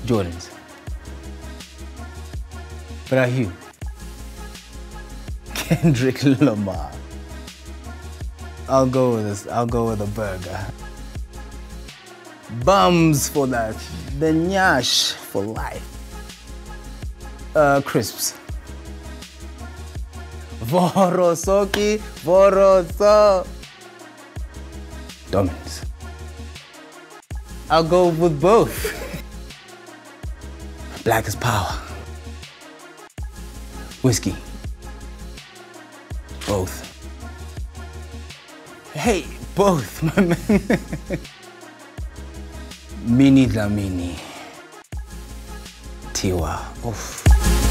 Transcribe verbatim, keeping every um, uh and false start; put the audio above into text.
Jordans. But are you? Kendrick Lamar. I'll go with this. I'll go with a burger. Bums for that. The nyash for life. Uh, crisps. Vorosoki, Voroso. Dominoes. I'll go with both. Black is power. Whiskey. Both. Hey, both, my man. Mini Dlamini. Tiwa. Oof.